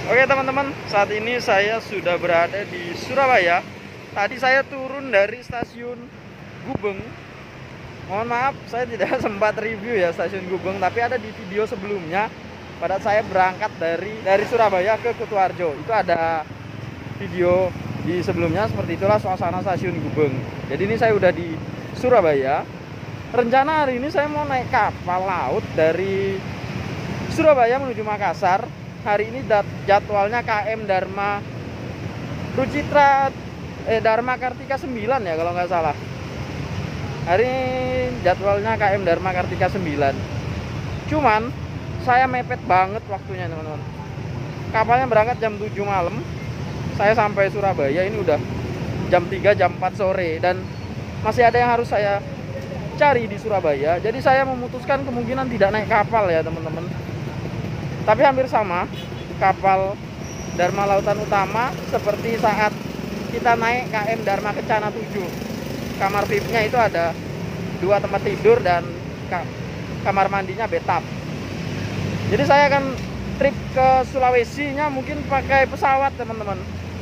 Oke teman-teman, saat ini saya sudah berada di Surabaya. Tadi saya turun dari stasiun Gubeng. Mohon maaf, saya tidak sempat review ya stasiun Gubeng, tapi ada di video sebelumnya. Pada saya berangkat dari Surabaya ke Kutoarjo. Itu ada video di sebelumnya, seperti itulah suasana stasiun Gubeng. Jadi ini saya udah di Surabaya. Rencana hari ini saya mau naik kapal laut dari Surabaya menuju Makassar. Hari ini jadwalnya KM Dharma Rucitra Dharma Kartika 9 ya kalau nggak salah. Hari ini jadwalnya KM Dharma Kartika 9. Cuman saya mepet banget waktunya teman-teman. Kapalnya berangkat jam 7 malam. Saya sampai Surabaya ini udah jam 3 jam 4 sore dan masih ada yang harus saya cari di Surabaya. Jadi saya memutuskan kemungkinan tidak naik kapal ya teman-teman. Tapi hampir sama, kapal Dharma Lautan Utama seperti saat kita naik KM Dharma Kencana 7. Kamar VIP-nya itu ada 2 tempat tidur dan kamar mandinya bathtub. Jadi saya akan trip ke Sulawesi-nya mungkin pakai pesawat teman-teman.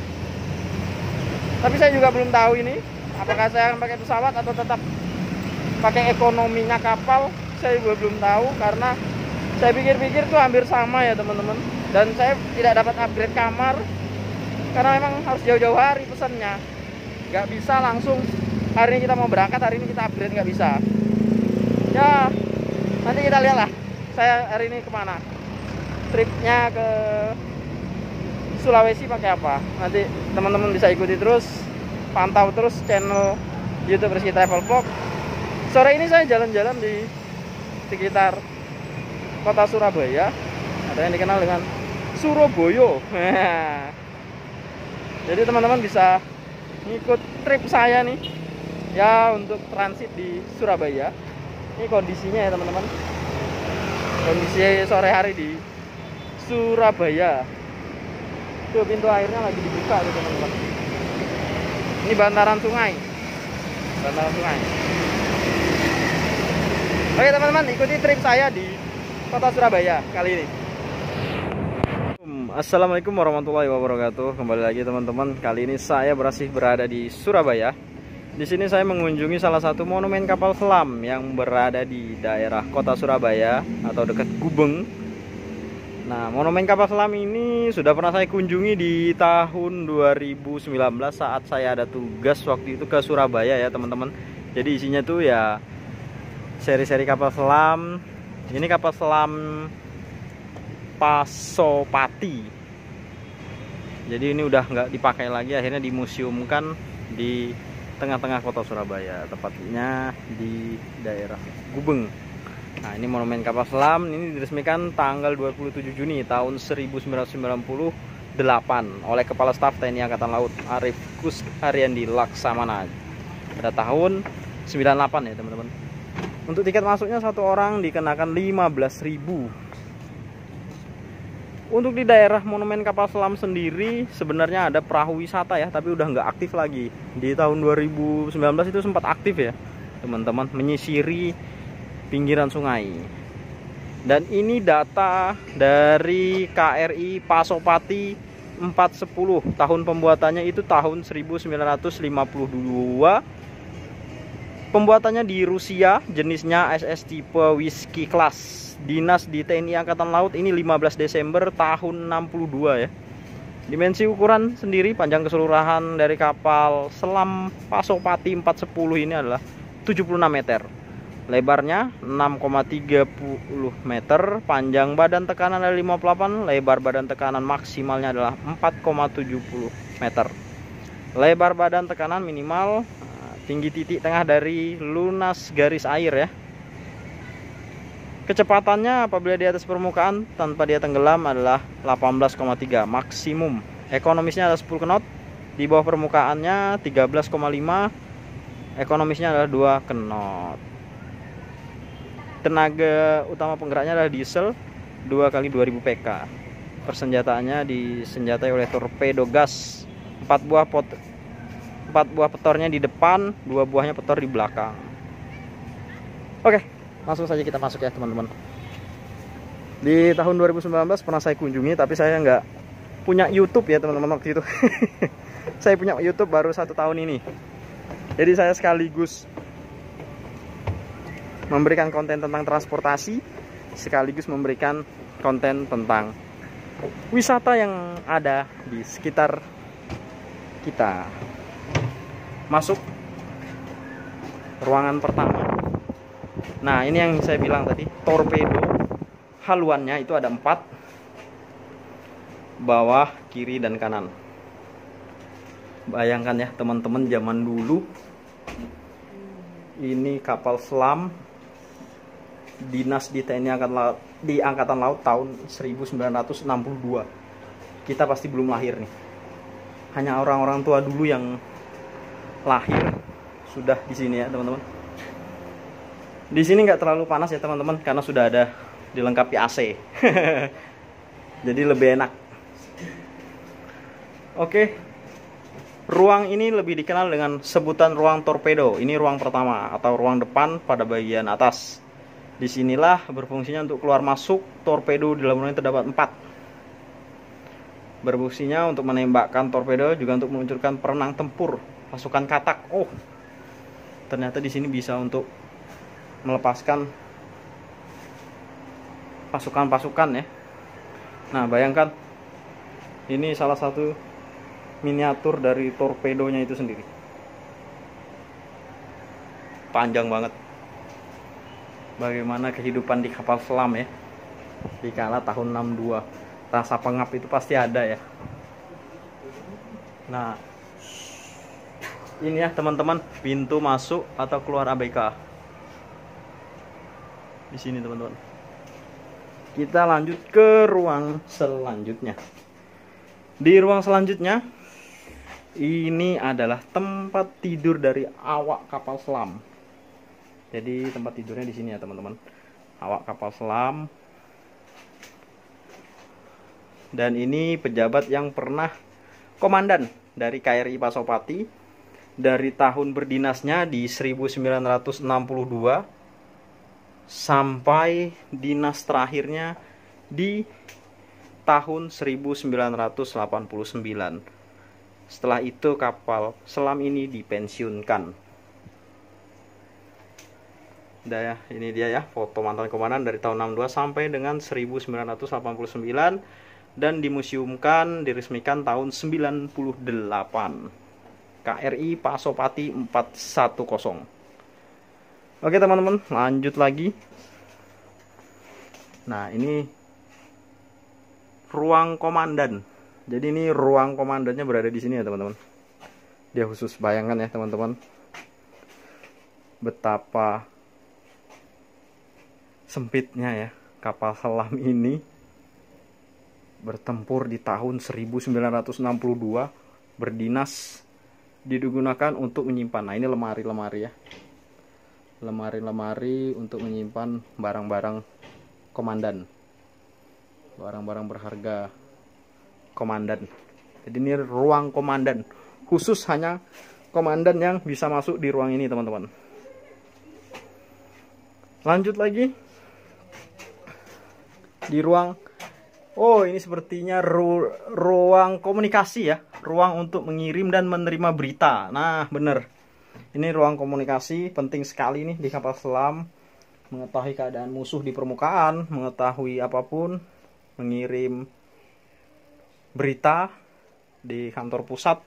Tapi saya juga belum tahu ini, apakah saya akan pakai pesawat atau tetap pakai ekonominya kapal. Saya juga belum tahu karena saya pikir-pikir tuh hampir sama ya teman-teman. Dan saya tidak dapat upgrade kamar karena memang harus jauh-jauh hari pesannya. Nggak bisa langsung hari ini kita mau berangkat, hari ini kita upgrade, nggak bisa. Ya nanti kita lihat lah saya hari ini kemana. Tripnya ke Sulawesi pakai apa. Nanti teman-teman bisa ikuti terus, pantau terus channel YouTube Rizky Travel Vlog. Sore ini saya jalan-jalan di sekitar kota Surabaya, ada yang dikenal dengan Suroboyo. Jadi teman-teman bisa ngikut trip saya nih ya untuk transit di Surabaya. Ini kondisinya ya teman-teman, kondisi sore hari di Surabaya. Tuh pintu airnya lagi dibuka tuh teman-teman. Ini bantaran sungai, bantaran sungai. Oke teman-teman, ikuti trip saya di kota Surabaya kali ini. Assalamualaikum warahmatullahi wabarakatuh. Kembali lagi teman-teman. Kali ini saya masih berada di Surabaya. Di sini saya mengunjungi salah satu monumen kapal selam yang berada di daerah kota Surabaya atau dekat Gubeng. Nah, monumen kapal selam ini sudah pernah saya kunjungi di tahun 2019 saat saya ada tugas waktu itu ke Surabaya ya teman-teman. Jadi isinya tuh ya seri-seri kapal selam. Ini kapal selam Pasopati. Jadi ini udah nggak dipakai lagi, akhirnya dimuseumkan di tengah-tengah kota Surabaya, tepatnya di daerah Gubeng. Nah, ini monumen kapal selam ini diresmikan tanggal 27 Juni tahun 1998 oleh Kepala Staf TNI Angkatan Laut Arif Kus Haryandi Laksamana pada tahun 98 ya teman-teman. Untuk tiket masuknya satu orang dikenakan 15.000. Untuk di daerah monumen kapal selam sendiri sebenarnya ada perahu wisata ya, tapi udah nggak aktif lagi. Di tahun 2019 itu sempat aktif ya teman-teman, menyisiri pinggiran sungai. Dan ini data dari KRI Pasopati 410. Tahun pembuatannya itu tahun 1952. Pembuatannya di Rusia, jenisnya SS tipe Whiskey Class. Dinas di TNI Angkatan Laut ini 15 Desember tahun 62 ya. Dimensi ukuran sendiri panjang keseluruhan dari kapal selam Pasopati 410 ini adalah 76 meter. Lebarnya 6,30 meter, panjang badan tekanan adalah 58, lebar badan tekanan maksimalnya adalah 4,70 meter. Lebar badan tekanan minimal tinggi titik tengah dari lunas garis air ya. Kecepatannya apabila di atas permukaan tanpa dia tenggelam adalah 18,3 maksimum. Ekonomisnya adalah 10 knot. Di bawah permukaannya 13,5. Ekonomisnya adalah 2 knot. Tenaga utama penggeraknya adalah diesel 2 kali 2000 PK. Persenjataannya disenjatai oleh torpedo gas. 4 buah petornya di depan, 2 buahnya petor di belakang. Oke, langsung saja kita masuk ya teman-teman. Di tahun 2019 pernah saya kunjungi, tapi saya nggak punya YouTube ya teman-teman waktu itu. Saya punya YouTube baru 1 tahun ini. Jadi saya sekaligus memberikan konten tentang transportasi, sekaligus memberikan konten tentang wisata yang ada di sekitar kita. Masuk ruangan pertama. Nah, ini yang saya bilang tadi, torpedo. Haluannya itu ada 4, bawah, kiri, dan kanan. Bayangkan ya teman-teman, zaman dulu ini kapal selam dinas di TNI Angkatan Laut tahun 1962. Kita pasti belum lahir nih. Hanya orang-orang tua dulu yang lahir sudah di sini ya teman-teman. Di sini nggak terlalu panas ya teman-teman, karena sudah ada dilengkapi AC. Jadi lebih enak. Oke. Ruang ini lebih dikenal dengan sebutan ruang torpedo. Ini ruang pertama atau ruang depan pada bagian atas. Disinilah berfungsinya untuk keluar masuk torpedo. Di dalam ruang ini terdapat 4. Berfungsinya untuk menembakkan torpedo, juga untuk meluncurkan perenang tempur, pasukan katak. Oh, ternyata di sini bisa untuk melepaskan pasukan-pasukan ya. Nah, bayangkan ini salah satu miniatur dari torpedonya itu sendiri. Panjang banget. Bagaimana kehidupan di kapal selam ya di kala tahun 62. Rasa pengap itu pasti ada ya. Nah, ini ya teman-teman, pintu masuk atau keluar ABK. Di sini teman-teman. Kita lanjut ke ruang selanjutnya. Di ruang selanjutnya, ini adalah tempat tidur dari awak kapal selam. Jadi tempat tidurnya di sini ya teman-teman. Awak kapal selam. Dan ini pejabat yang pernah komandan dari KRI Pasopati dari tahun berdinasnya di 1962 sampai dinas terakhirnya di tahun 1989. Setelah itu kapal selam ini dipensiunkan. Udah ya, ini dia ya foto mantan komandan dari tahun 62 sampai dengan 1989 dan dimuseumkan, diresmikan tahun 98. KRI Pasopati 410. Oke teman-teman, lanjut lagi. Nah, ini ruang komandan. Jadi ini ruang komandannya berada di sini ya teman-teman. Dia khusus, bayangkan ya teman-teman, betapa sempitnya ya kapal selam ini bertempur di tahun 1962, berdinas, digunakan untuk menyimpan. Nah, ini lemari-lemari ya. Lemari-lemari untuk menyimpan barang-barang komandan, barang-barang berharga komandan. Jadi ini ruang komandan, khusus hanya komandan yang bisa masuk di ruang ini teman-teman. Lanjut lagi di ruang, oh ini sepertinya ruang komunikasi ya, ruang untuk mengirim dan menerima berita. Nah bener, ini ruang komunikasi penting sekali nih di kapal selam. Mengetahui keadaan musuh di permukaan, mengetahui apapun, mengirim berita di kantor pusat.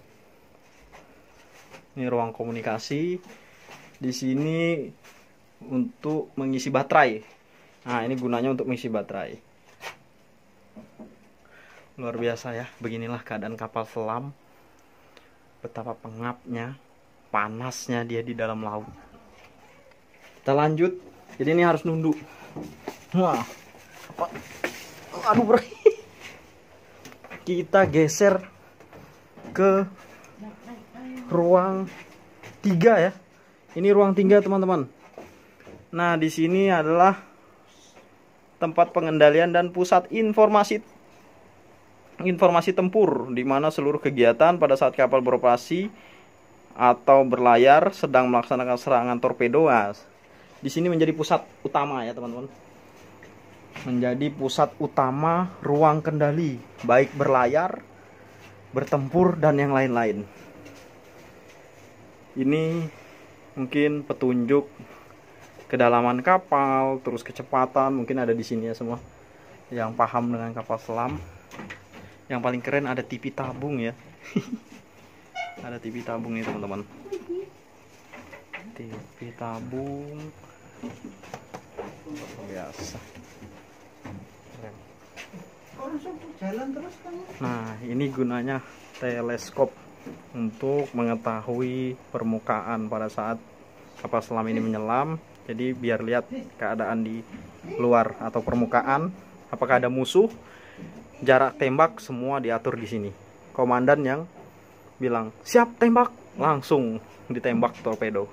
Ini ruang komunikasi. Di sini untuk mengisi baterai. Nah, ini gunanya untuk mengisi baterai. Luar biasa ya. Beginilah keadaan kapal selam. Betapa pengapnya, panasnya dia di dalam laut. Kita lanjut. Jadi ini harus nunduk. Wah. Aduh, bro. Kita geser ke ruang 3 ya. Ini ruang 3 teman-teman. Nah, di sini adalah tempat pengendalian dan pusat informasi tempur, di mana seluruh kegiatan pada saat kapal beroperasi atau berlayar sedang melaksanakan serangan torpedo. Di sini menjadi pusat utama ya teman-teman. menjadi pusat utama ruang kendali, baik berlayar, bertempur, dan yang lain-lain. Ini mungkin petunjuk kedalaman kapal, terus kecepatan, mungkin ada di sini ya semua. Yang paham dengan kapal selam. Yang paling keren ada TV tabung ya. Ada TV tabung nih teman-teman. TV tabung. Biasa. Nah, ini gunanya teleskop untuk mengetahui permukaan pada saat kapal selam ini menyelam. Jadi biar lihat keadaan di luar atau permukaan, apakah ada musuh, jarak tembak semua diatur di sini. Komandan yang bilang siap tembak, langsung ditembak torpedo.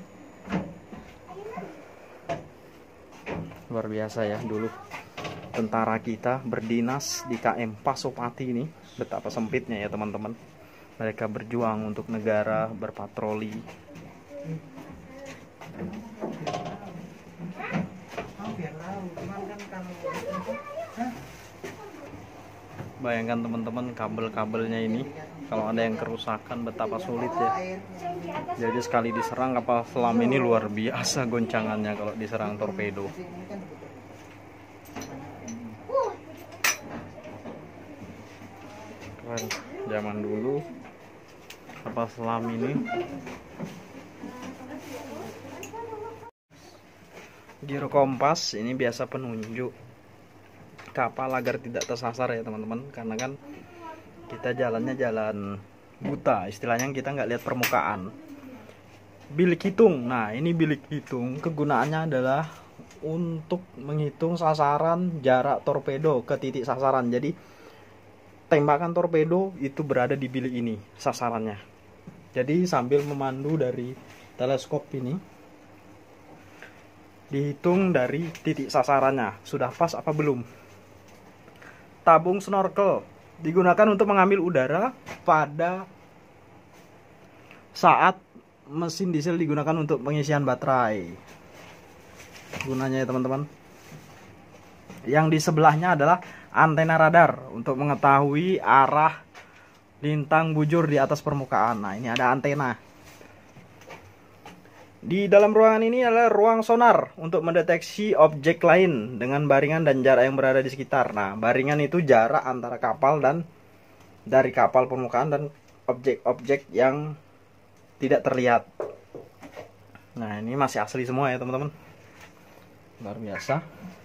Luar biasa ya, dulu tentara kita berdinas di KM Pasopati ini, betapa sempitnya ya teman-teman. Mereka berjuang untuk negara, berpatroli. Bayangkan teman-teman, kabel-kabelnya ini kalau ada yang kerusakan betapa sulit ya. Jadi sekali diserang kapal selam ini luar biasa goncangannya kalau diserang torpedo. Keren, zaman dulu kapal selam ini. Giro kompas ini biasa penunjuk kapal agar tidak tersasar ya teman-teman, karena kan kita jalannya jalan buta, istilahnya kita nggak lihat permukaan. Bilik hitung, nah ini bilik hitung kegunaannya adalah untuk menghitung sasaran jarak torpedo ke titik sasaran. Jadi tembakan torpedo itu berada di bilik ini sasarannya. Jadi sambil memandu dari teleskop ini dihitung dari titik sasarannya, sudah pas apa belum. Tabung snorkel digunakan untuk mengambil udara pada saat mesin diesel digunakan untuk pengisian baterai. Gunanya ya teman-teman. Yang di sebelahnya adalah antena radar untuk mengetahui arah lintang bujur di atas permukaan. Nah, ini ada antena. Di dalam ruangan ini adalah ruang sonar untuk mendeteksi objek lain dengan baringan dan jarak yang berada di sekitar. Nah, baringan itu jarak antara kapal dan dari kapal permukaan dan objek-objek yang tidak terlihat. Nah, ini masih asli semua ya teman-teman. Luar biasa.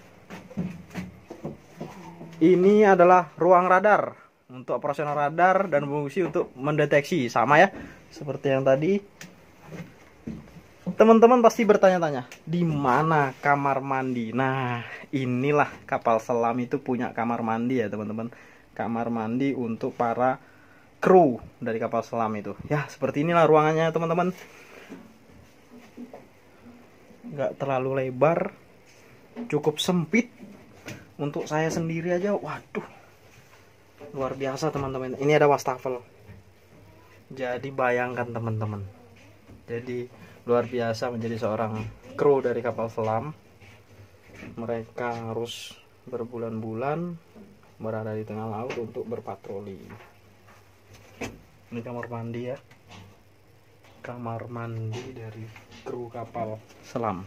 Ini adalah ruang radar untuk operasional radar dan fungsi untuk mendeteksi. Sama ya, seperti yang tadi. Teman-teman pasti bertanya-tanya, di mana kamar mandi? Nah, inilah kapal selam itu punya kamar mandi ya teman-teman. Kamar mandi untuk para kru dari kapal selam itu. Ya, seperti inilah ruangannya teman-teman. Nggak terlalu lebar, cukup sempit. Untuk saya sendiri aja, waduh, luar biasa teman-teman. Ini ada wastafel. Jadi bayangkan teman-teman. Jadi luar biasa menjadi seorang kru dari kapal selam. Mereka harus berbulan-bulan berada di tengah laut untuk berpatroli. Ini kamar mandi ya. Kamar mandi dari kru kapal selam.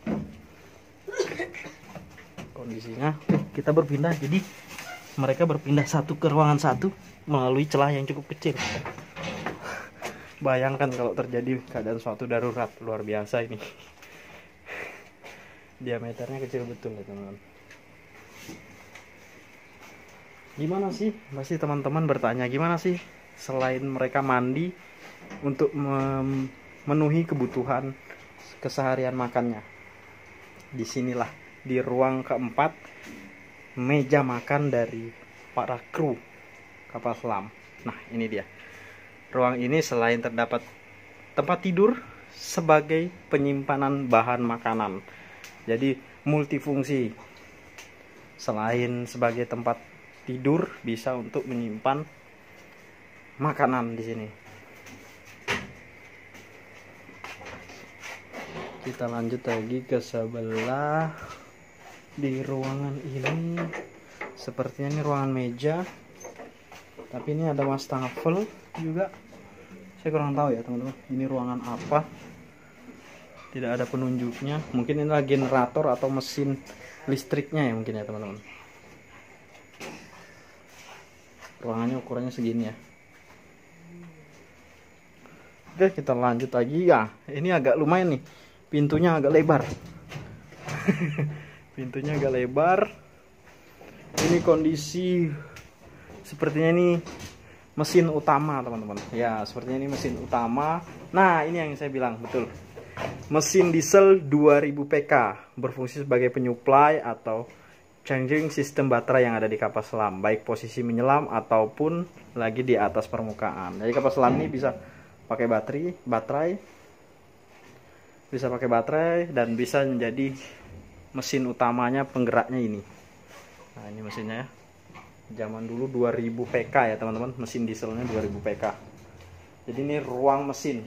Kondisinya kita berpindah, jadi mereka berpindah satu ke ruangan satu melalui celah yang cukup kecil. Bayangkan kalau terjadi keadaan suatu darurat, luar biasa ini. Diameternya kecil betul ya teman-teman. Gimana sih? Pasti teman-teman bertanya, gimana sih selain mereka mandi untuk memenuhi kebutuhan keseharian makannya? Disinilah di ruang keempat, meja makan dari para kru kapal selam. Nah, ini dia. Ruang ini selain terdapat tempat tidur sebagai penyimpanan bahan makanan. Jadi multifungsi. Selain sebagai tempat tidur, bisa untuk menyimpan makanan di sini. Kita lanjut lagi ke sebelah Di ruangan ini sepertinya ini ruangan meja, tapi ini ada wastafel juga. Saya kurang tahu ya teman-teman, ini ruangan apa, tidak ada penunjuknya. Mungkin ini generator atau mesin listriknya ya mungkin ya teman-teman. Ruangannya ukurannya segini ya. Oke, kita lanjut lagi ya. Ini agak lumayan nih, pintunya agak lebar. Pintunya agak lebar. Ini kondisi sepertinya ini mesin utama teman-teman. Ya, sepertinya ini mesin utama. Nah, ini yang saya bilang betul. Mesin diesel 2000 PK berfungsi sebagai penyuplai atau changing sistem baterai yang ada di kapal selam, baik posisi menyelam ataupun lagi di atas permukaan. Jadi kapal selam ini bisa pakai baterai, bisa pakai baterai dan bisa menjadi mesin utamanya penggeraknya ini. Nah, ini mesinnya ya. Zaman dulu 2000 PK ya teman-teman, mesin dieselnya 2000 PK. Jadi ini ruang mesin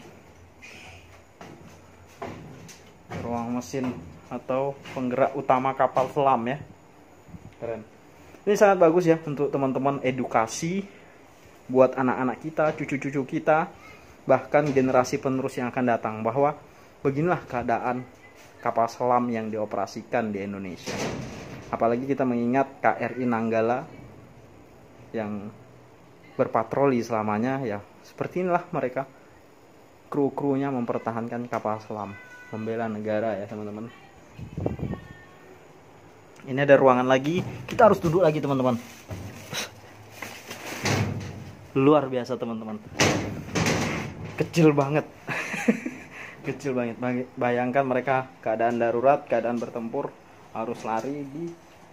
atau penggerak utama kapal selam ya. Keren. Ini sangat bagus ya untuk teman-teman edukasi buat anak-anak kita, cucu-cucu kita, bahkan generasi penerus yang akan datang, bahwa beginilah keadaan kapal selam yang dioperasikan di Indonesia. Apalagi kita mengingat KRI Nanggala yang berpatroli selamanya ya. Seperti inilah mereka, kru-krunya mempertahankan kapal selam, membela negara ya teman-teman. Ini ada ruangan lagi, kita harus duduk lagi teman-teman. Luar biasa teman-teman, kecil banget. Kecil banget. Bayangkan mereka keadaan darurat, keadaan bertempur, harus lari di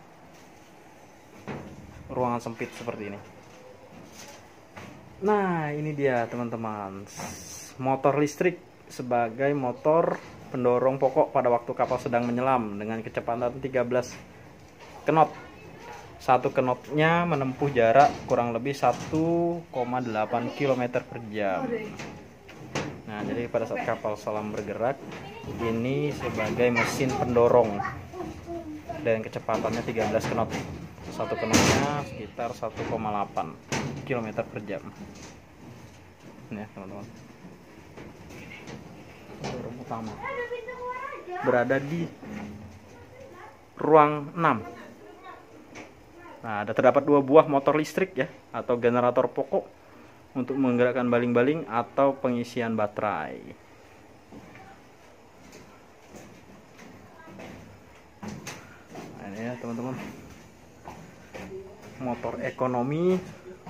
ruangan sempit seperti ini. Nah, ini dia teman-teman, motor listrik sebagai motor pendorong pokok pada waktu kapal sedang menyelam dengan kecepatan 13 knot. Satu knotnya menempuh jarak kurang lebih 1,8 km per jam. Nah, jadi pada saat kapal selam bergerak, ini sebagai mesin pendorong dan kecepatannya 13 knot. Satu knotnya sekitar 1,8 km per jam. Ini ya teman-teman, pendorong utama berada di ruang 6. Nah, terdapat 2 buah motor listrik ya, atau generator pokok untuk menggerakkan baling-baling atau pengisian baterai. Nah, ini ya teman-teman, motor ekonomi.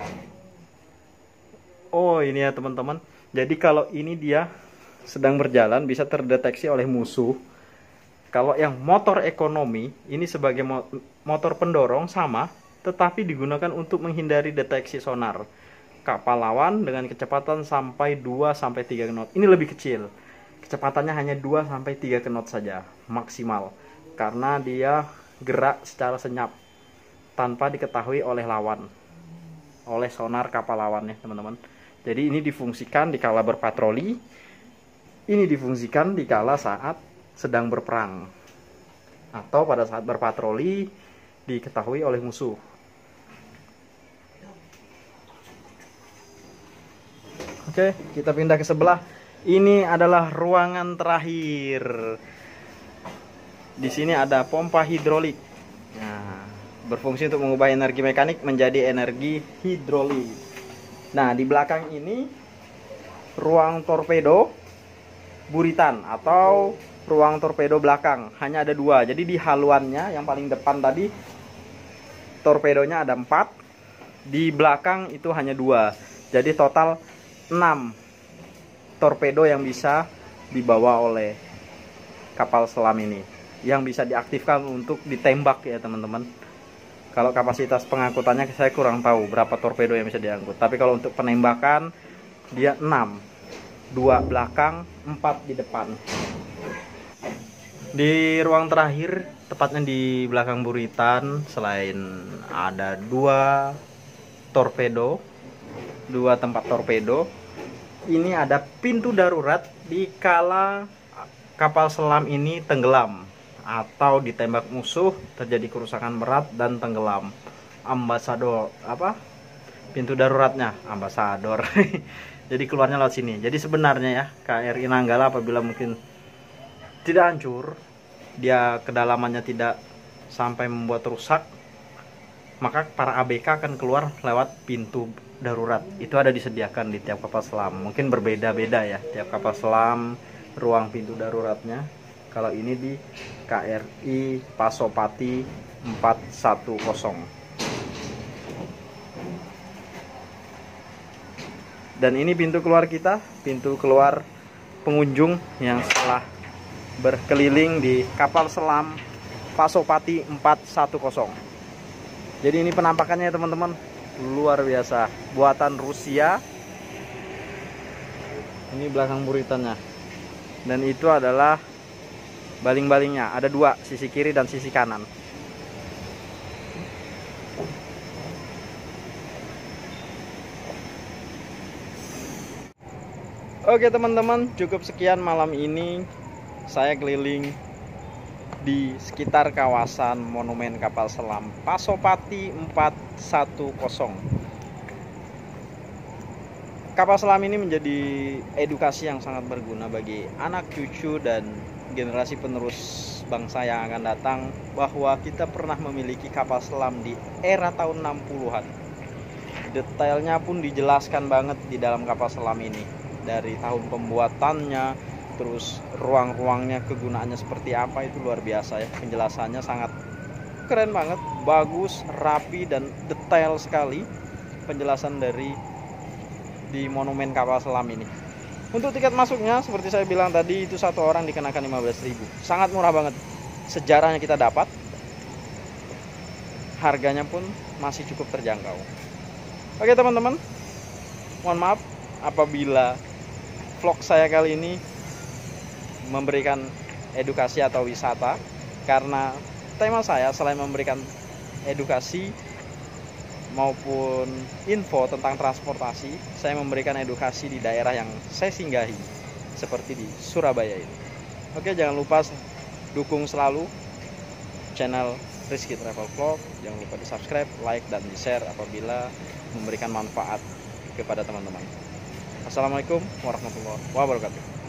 Oh, ini ya teman-teman. Jadi kalau ini dia sedang berjalan bisa terdeteksi oleh musuh. Kalau yang motor ekonomi ini sebagai motor pendorong sama, tetapi digunakan untuk menghindari deteksi sonar kapal lawan dengan kecepatan sampai 2-3 knot. Ini lebih kecil. Kecepatannya hanya 2-3 knot saja maksimal, karena dia gerak secara senyap tanpa diketahui oleh lawan, oleh sonar kapal lawan ya teman-teman. Jadi ini difungsikan di kala berpatroli, ini difungsikan di kala saat sedang berperang, atau pada saat berpatroli diketahui oleh musuh. Oke, kita pindah ke sebelah. Ini adalah ruangan terakhir. Di sini ada pompa hidrolik. Nah, berfungsi untuk mengubah energi mekanik menjadi energi hidrolik. Nah, di belakang ini ruang torpedo buritan atau ruang torpedo belakang. Hanya ada 2. Jadi di haluannya yang paling depan tadi torpedonya ada 4. Di belakang itu hanya 2. Jadi total 6 torpedo yang bisa dibawa oleh kapal selam ini, yang bisa diaktifkan untuk ditembak ya teman-teman. Kalau kapasitas pengangkutannya saya kurang tahu berapa torpedo yang bisa diangkut, tapi kalau untuk penembakan dia 6, 2 belakang, 4 di depan. Di ruang terakhir, tepatnya di belakang buritan, selain ada 2 torpedo, 2 tempat torpedo, ini ada pintu darurat di kala kapal selam ini tenggelam atau ditembak musuh, terjadi kerusakan berat dan tenggelam. Ambasador pintu daruratnya ambasador. Jadi keluarnya lewat sini. Jadi sebenarnya ya KRI Nanggala apabila mungkin tidak hancur, dia kedalamannya tidak sampai membuat rusak, maka para ABK akan keluar lewat pintu darurat. Itu ada disediakan di tiap kapal selam. Mungkin berbeda-beda ya tiap kapal selam ruang pintu daruratnya. Kalau ini di KRI Pasopati 410. Dan ini pintu keluar kita, pintu keluar pengunjung yang setelah berkeliling di kapal selam Pasopati 410. Jadi ini penampakannya teman-teman, luar biasa, buatan Rusia. Ini belakang buritannya. Dan itu adalah baling-balingnya, ada dua, sisi kiri dan sisi kanan. Oke teman-teman, cukup sekian malam ini saya keliling di sekitar kawasan monumen kapal selam Pasopati 410. Kapal selam ini menjadi edukasi yang sangat berguna bagi anak cucu dan generasi penerus bangsa yang akan datang, bahwa kita pernah memiliki kapal selam di era tahun 60-an. Detailnya pun dijelaskan banget di dalam kapal selam ini, dari tahun pembuatannya, terus ruang-ruangnya, kegunaannya seperti apa, itu luar biasa ya. Penjelasannya sangat keren banget, bagus, rapi, dan detail sekali penjelasan dari di monumen kapal selam ini. Untuk tiket masuknya seperti saya bilang tadi, itu satu orang dikenakan 15.000. Sangat murah banget. Sejarahnya kita dapat, harganya pun masih cukup terjangkau. Oke teman-teman, mohon maaf apabila vlog saya kali ini memberikan edukasi atau wisata, karena tema saya selain memberikan edukasi maupun info tentang transportasi, saya memberikan edukasi di daerah yang saya singgahi, seperti di Surabaya ini. Oke, jangan lupa dukung selalu channel Rizky Travel Vlog. Jangan lupa di subscribe, like, dan di share apabila memberikan manfaat kepada teman-teman. Assalamualaikum warahmatullahi wabarakatuh.